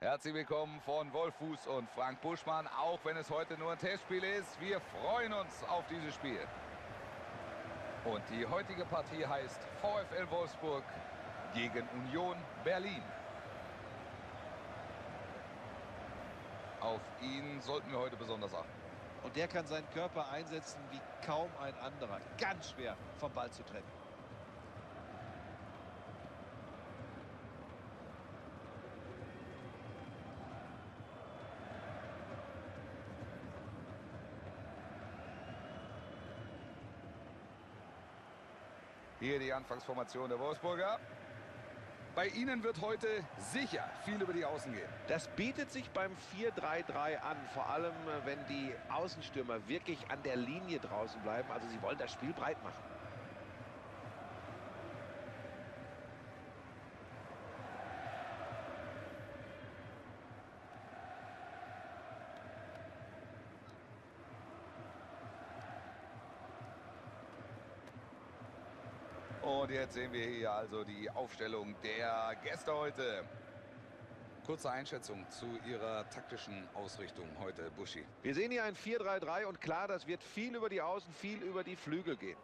Herzlich willkommen von Wolf Fuß und Frank Buschmann, auch wenn es heute nur ein Testspiel ist. Wir freuen uns auf dieses Spiel. Und die heutige Partie heißt VfL Wolfsburg gegen Union Berlin. Auf ihn sollten wir heute besonders achten. Und der kann seinen Körper einsetzen wie kaum ein anderer. Ganz schwer vom Ball zu trennen. Hier die Anfangsformation der Wolfsburger. Bei ihnen wird heute sicher viel über die Außen gehen. Das bietet sich beim 4-3-3 an, vor allem wenn die Außenstürmer wirklich an der Linie draußen bleiben. Also sie wollen das Spiel breit machen. Und jetzt sehen wir hier also die Aufstellung der Gäste heute. Kurze Einschätzung zu ihrer taktischen Ausrichtung heute, Buschi. Wir sehen hier ein 4-3-3 und klar, das wird viel über die Außen, viel über die Flügel gehen.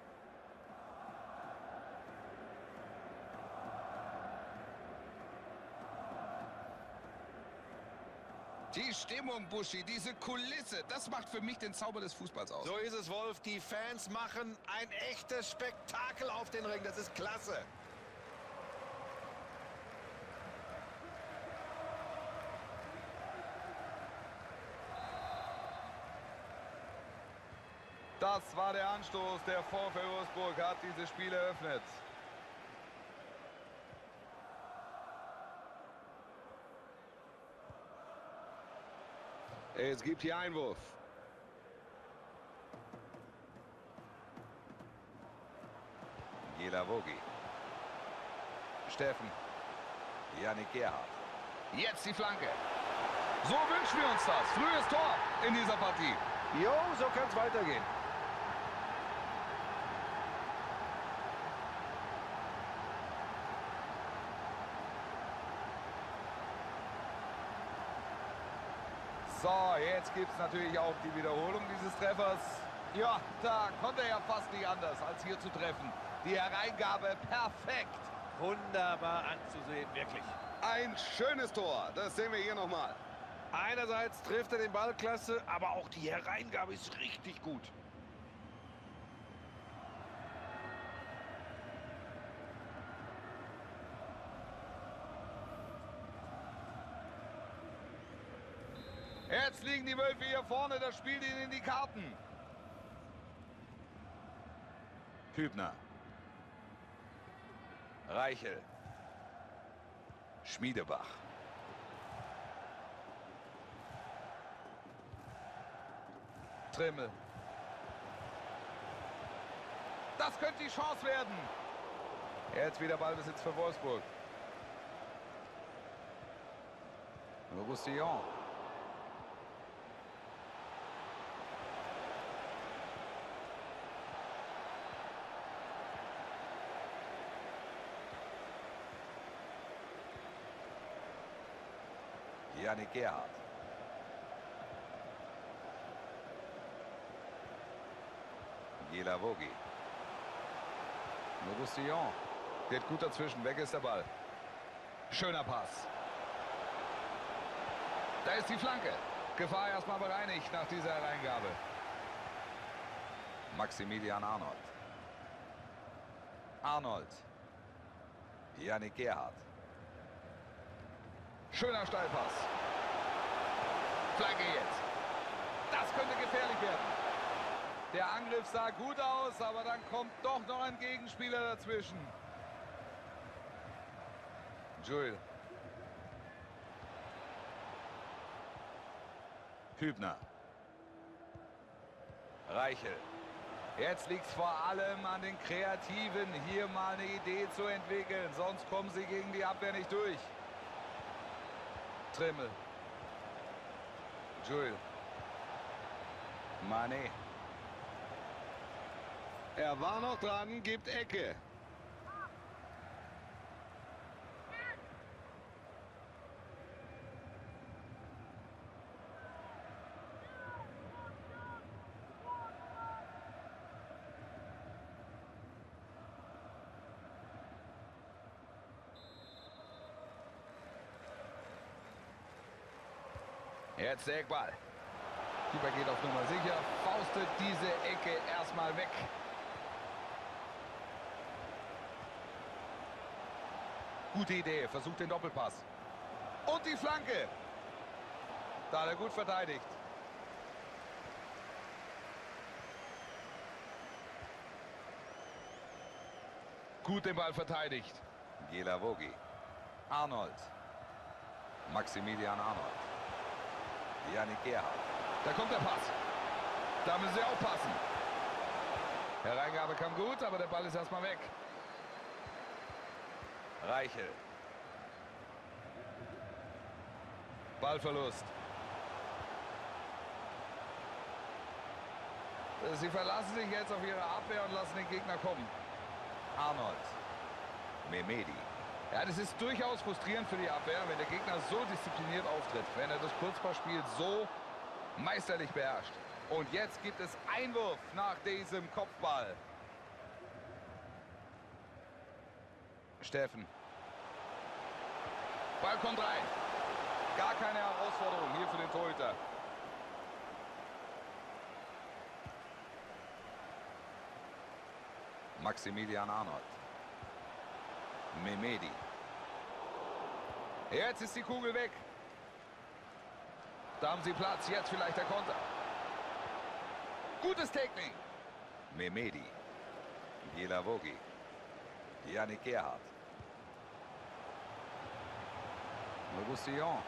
Die Stimmung, Buschi, diese Kulisse, das macht für mich den Zauber des Fußballs aus. So ist es, Wolf. Die Fans machen ein echtes Spektakel auf den Ring. Das ist klasse. Das war der Anstoß. Der VfL Wolfsburg hat dieses Spiel eröffnet. Es gibt hier Einwurf. Jelavogi. Steffen. Yannick Gerhardt. Jetzt die Flanke. So wünschen wir uns das. Frühes Tor in dieser Partie. Jo, so kann es weitergehen. So, jetzt gibt es natürlich auch die Wiederholung dieses Treffers. Ja, da konnte er ja fast nicht anders, als hier zu treffen. Die Hereingabe perfekt. Wunderbar anzusehen, wirklich. Ein schönes Tor, das sehen wir hier nochmal. Einerseits trifft er den Ball klasse, aber auch die Hereingabe ist richtig gut. Jetzt liegen die Wölfe hier vorne, das spielt ihnen in die Karten. Hübner. Reichel. Schmiedebach. Trimmel. Das könnte die Chance werden. Jetzt wieder Ballbesitz für Wolfsburg. Roussillon. Yannick Gerhardt. Jelavogi. Roussillon. Geht gut dazwischen. Weg ist der Ball. Schöner Pass. Da ist die Flanke. Gefahr erstmal bereinigt nach dieser Hereingabe. Maximilian Arnold. Arnold. Yannick Gerhardt. Schöner Steilpass. Flanke jetzt. Das könnte gefährlich werden. Der Angriff sah gut aus, aber dann kommt doch noch ein Gegenspieler dazwischen. Joel. Hübner. Reichel. Jetzt liegt es vor allem an den Kreativen, hier mal eine Idee zu entwickeln. Sonst kommen sie gegen die Abwehr nicht durch. Trimmel. Joel. Mané. Er war noch dran, gibt Ecke. Jetzt der Eckball. Keeper geht auf Nummer sicher, faustet diese Ecke erstmal weg. Gute Idee, versucht den Doppelpass. Und die Flanke. Da hat er gut verteidigt. Gut den Ball verteidigt. Gelavogi. Arnold. Maximilian Arnold. Yannick Gerhardt. Da kommt der Pass. Da müssen sie aufpassen. Hereingabe kam gut, aber der Ball ist erstmal weg. Reichel. Ballverlust. Sie verlassen sich jetzt auf ihre Abwehr und lassen den Gegner kommen. Arnold. Mehmedi. Ja, das ist durchaus frustrierend für die Abwehr, wenn der Gegner so diszipliniert auftritt, wenn er das Kurzballspiel so meisterlich beherrscht. Und jetzt gibt es Einwurf nach diesem Kopfball. Steffen. Ball kommt rein. Gar keine Herausforderung hier für den Torhüter. Maximilian Arnold. Mehmedi. Jetzt ist die Kugel weg. Da haben sie Platz. Jetzt vielleicht der Konter. Gutes Tackling. Mehmedi. Gelavogi. Yannick Gerhardt. Roussillon.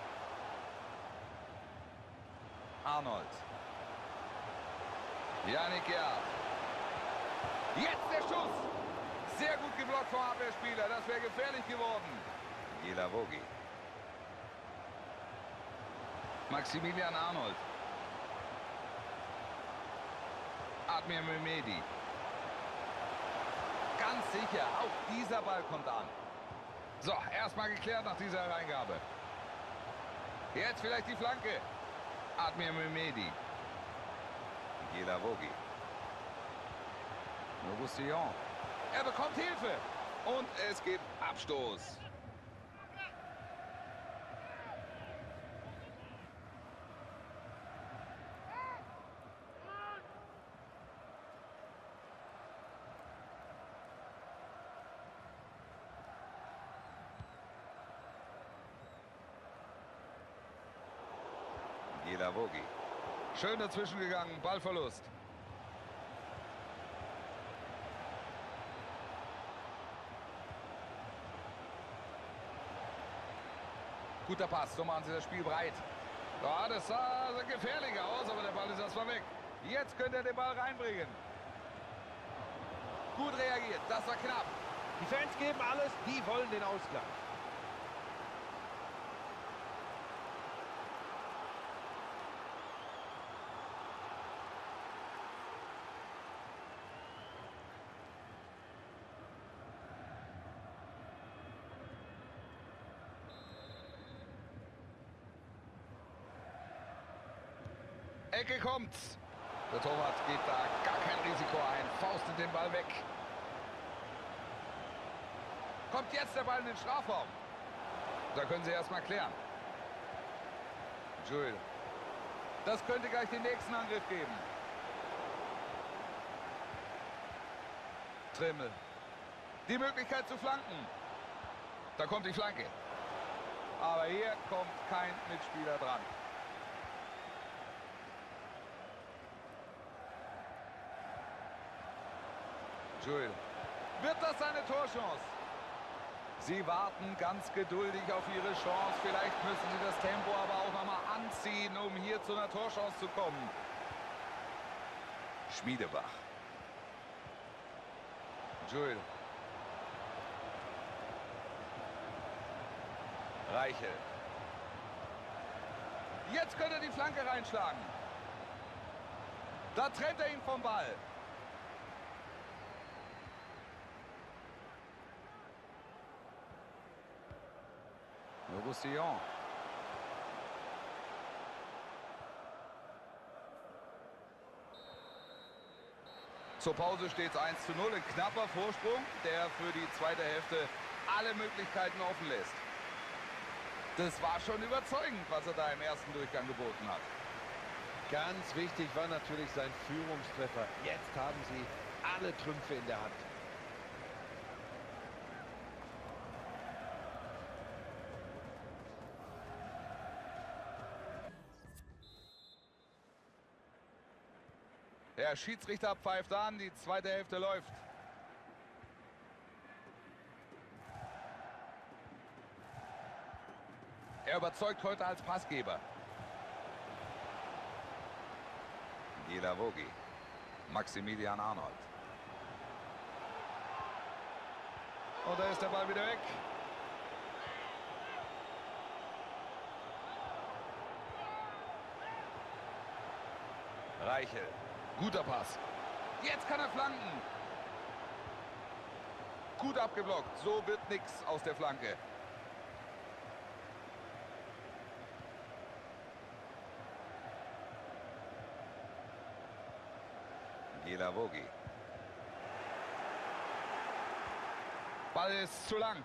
Arnold. Yannick Gerhardt. Jetzt der Schuss. Sehr gut geblockt vom Abwehrspieler. Das wäre gefährlich geworden. Gelavogi. Maximilian Arnold. Admir Mehmedi. Ganz sicher, auch dieser Ball kommt an. So, erstmal geklärt nach dieser Hereingabe. Jetzt vielleicht die Flanke. Admir Mehmedi. Gelavogi. Roussillon. Er bekommt Hilfe. Und es gibt Abstoß. Gelavogi. Schön dazwischen gegangen. Ballverlust. Guter Pass, so machen sie das Spiel breit. Ja, das sah gefährlich aus, aber der Ball ist erstmal weg. Jetzt könnte er den Ball reinbringen. Gut reagiert, das war knapp. Die Fans geben alles, die wollen den Ausgleich. Ecke kommt. Der Torwart geht da gar kein Risiko ein. Faustet den Ball weg. Kommt jetzt der Ball in den Strafraum. Da können sie erstmal klären. Jules. Das könnte gleich den nächsten Angriff geben. Trimmel. Die Möglichkeit zu flanken. Da kommt die Flanke. Aber hier kommt kein Mitspieler dran. Jules. Wird das seine Torchance? Sie warten ganz geduldig auf ihre Chance. Vielleicht müssen sie das Tempo aber auch nochmal anziehen, um hier zu einer Torchance zu kommen. Schmiedebach. Jules. Reichel. Jetzt könnte er die Flanke reinschlagen. Da trennt er ihn vom Ball. Roussillon. Zur Pause steht es 1:0. Ein knapper Vorsprung, der für die zweite Hälfte alle Möglichkeiten offen lässt. Das war schon überzeugend, was er da im ersten Durchgang geboten hat. Ganz wichtig war natürlich sein Führungstreffer. Jetzt haben sie alle Trümpfe in der Hand. Der Schiedsrichter pfeift an, die zweite Hälfte läuft. Er überzeugt heute als Passgeber. Gilavogi. Maximilian Arnold. Und da ist der Ball wieder weg. Reichel. Guter Pass. Jetzt kann er flanken. Gut abgeblockt. So wird nichts aus der Flanke. Gilavogi. Ball ist zu lang.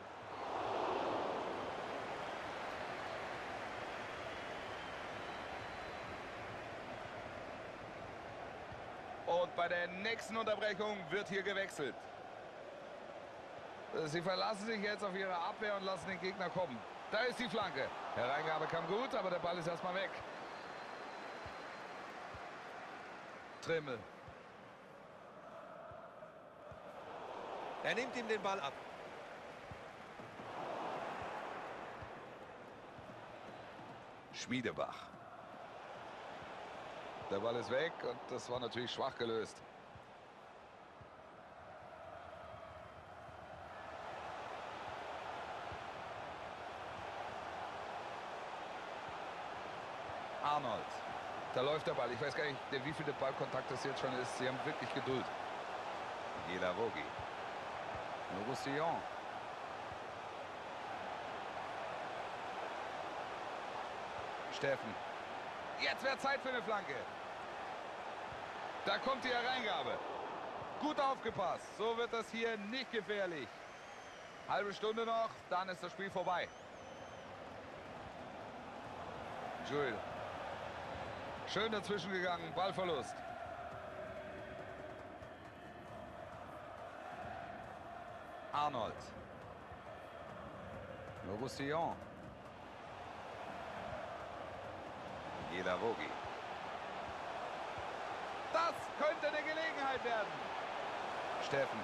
Und bei der nächsten Unterbrechung wird hier gewechselt. Sie verlassen sich jetzt auf ihre Abwehr und lassen den Gegner kommen. Da ist die Flanke. Der Reingabe kam gut, aber der Ball ist erstmal weg. Trimmel. Er nimmt ihm den Ball ab. Schmiedebach. Der Ball ist weg und das war natürlich schwach gelöst. Arnold. Da läuft der Ball. Ich weiß gar nicht, wie viele Ballkontakt das jetzt schon ist. Sie haben wirklich Geduld. Gilavogi. Roussillon. Steffen. Jetzt wäre Zeit für eine Flanke. Da kommt die Hereingabe. Gut aufgepasst. So wird das hier nicht gefährlich. Halbe Stunde noch, dann ist das Spiel vorbei. Jules. Schön dazwischen gegangen. Ballverlust. Arnold. Roussillon. Gilavogi. Das könnte eine Gelegenheit werden. Steffen.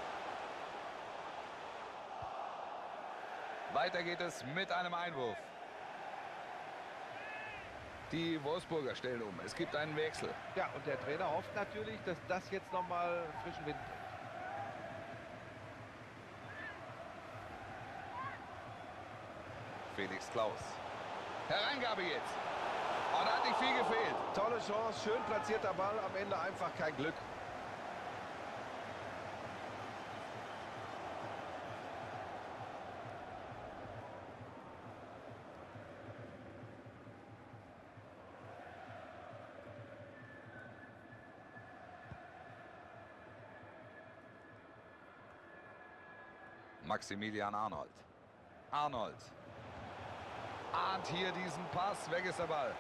Weiter geht es mit einem Einwurf. Die Wolfsburger stellen um. Es gibt einen Wechsel. Ja, und der Trainer hofft natürlich, dass das jetzt nochmal frischen Wind bringt. Felix Klaus. Hereingabe jetzt. Oh, da hat nicht viel gefehlt. Tolle Chance, schön platzierter Ball, am Ende einfach kein Glück. Maximilian Arnold. Arnold. Ahnt hier diesen Pass. Weg ist der Ball.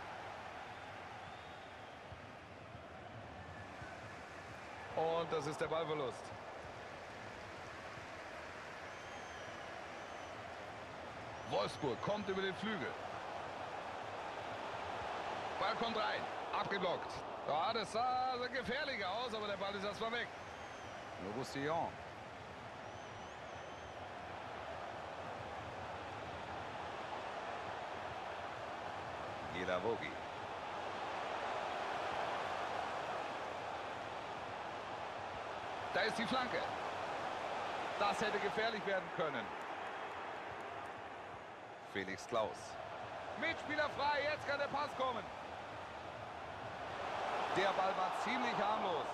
Und das ist der Ballverlust. Wolfsburg kommt über den Flügel. Ball kommt rein. Abgeblockt. Ja, das sah gefährlicher aus, aber der Ball ist erstmal weg. Roussillon. Gilavogi. Da ist die Flanke. Das hätte gefährlich werden können. Felix Klaus. Mitspieler frei, jetzt kann der Pass kommen. Der Ball war ziemlich harmlos.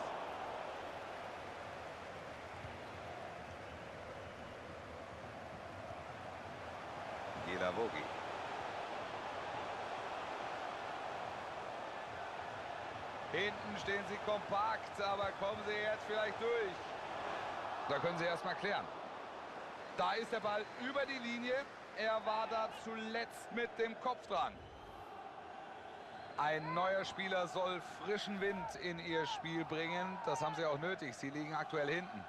Gilavogi. Hinten stehen sie kompakt, aber kommen sie jetzt vielleicht durch. Da können sie erst mal klären. Da ist der Ball über die Linie. er war da zuletzt mit dem Kopf dran. Ein neuer Spieler soll frischen Wind in ihr Spiel bringen. Das haben sie auch nötig. Sie liegen aktuell hinten.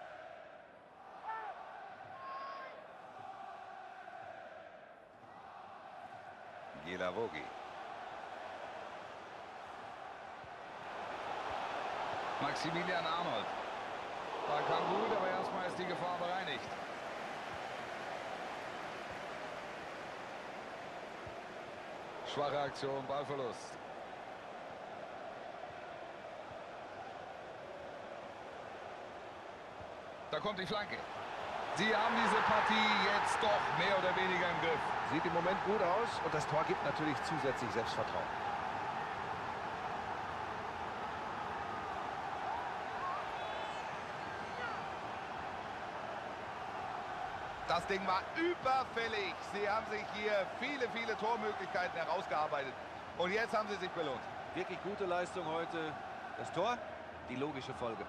Gilavogi. Maximilian Arnold. War kann gut, aber erstmal ist die Gefahr bereinigt. Schwache Aktion, Ballverlust. Da kommt die Flanke. Sie haben diese Partie jetzt doch mehr oder weniger im Griff. Sieht im Moment gut aus und das Tor gibt natürlich zusätzlich Selbstvertrauen. Das Ding war überfällig. Sie haben sich hier viele Tormöglichkeiten herausgearbeitet. Und jetzt haben sie sich belohnt. Wirklich gute Leistung heute. Das Tor, die logische Folge.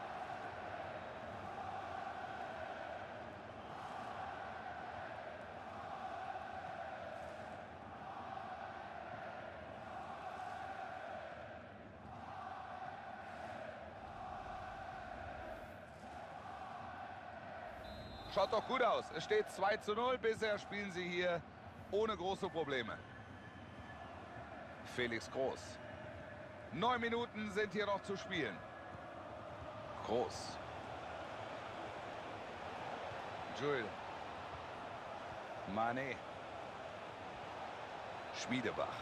Schaut doch gut aus. Es steht 2:0. Bisher spielen sie hier ohne große Probleme. Felix Groß. 9 Minuten sind hier noch zu spielen. Groß. Jules. Mané. Schmiedebach.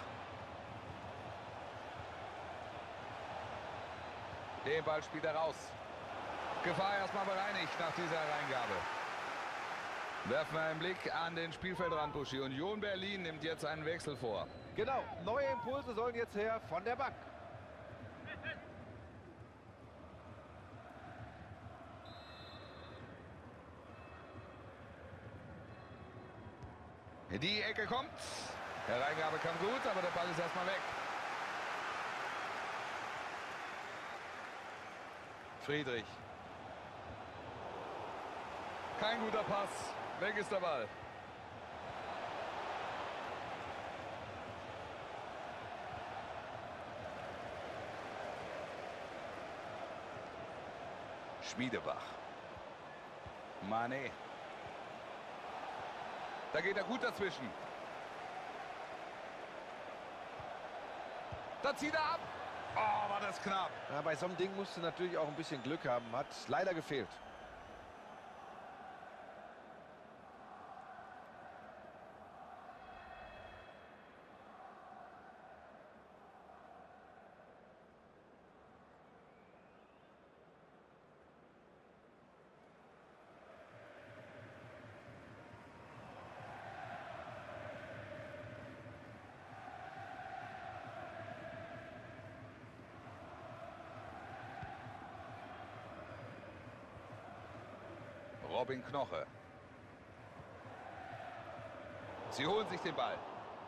Den Ball spielt er raus. Gefahr erstmal bereinigt nach dieser Hereingabe. Werfen wir einen Blick an den Spielfeldrand, Buschi. Union Berlin nimmt jetzt einen Wechsel vor. Genau, neue Impulse sollen jetzt her von der Bank. Die Ecke kommt. Hereingabe kam gut, aber der Ball ist erstmal weg. Friedrich. Kein guter Pass. Weg ist der Ball. Schmiedebach. Mané. Da geht er gut dazwischen. Da zieht er ab. Oh, war das knapp. Ja, bei so einem Ding musst du natürlich auch ein bisschen Glück haben. Hat leider gefehlt. Robin Knoche. Sie holen sich den Ball.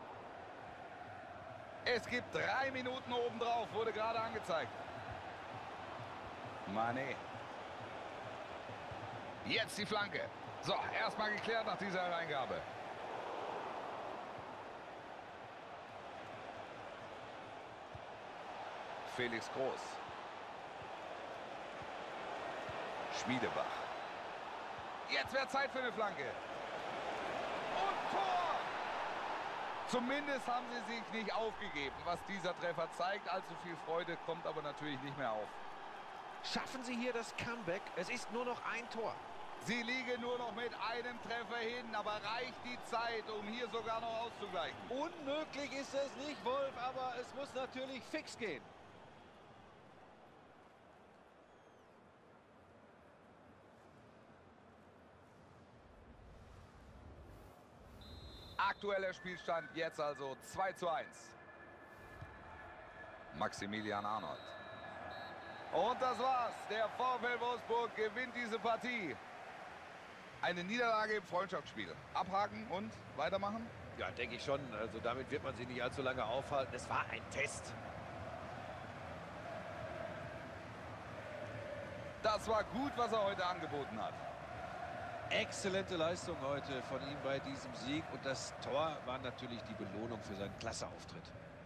Es gibt 3 Minuten obendrauf, wurde gerade angezeigt. Mané. Jetzt die Flanke. So, erstmal geklärt nach dieser Hereingabe. Felix Groß. Schmiedebach. Jetzt wäre Zeit für eine Flanke. Und Tor! Zumindest haben sie sich nicht aufgegeben, was dieser Treffer zeigt. Allzu viel Freude kommt aber natürlich nicht mehr auf. Schaffen sie hier das Comeback? Es ist nur noch ein Tor. Sie liegen nur noch mit einem Treffer hin, aber reicht die Zeit, um hier sogar noch auszugleichen? Unmöglich ist es nicht, Wolf, aber es muss natürlich fix gehen. Aktueller Spielstand jetzt also 2:1. Maximilian Arnold. Und das war's. Der VfL Wolfsburg gewinnt diese Partie. Eine Niederlage im Freundschaftsspiel. Abhaken und weitermachen? Ja, denke ich schon. Also damit wird man sie nicht allzu lange aufhalten. Es war ein Test. Das war gut, was er heute angeboten hat. Exzellente Leistung heute von ihm bei diesem Sieg. Und das Tor war natürlich die Belohnung für seinen Klasseauftritt.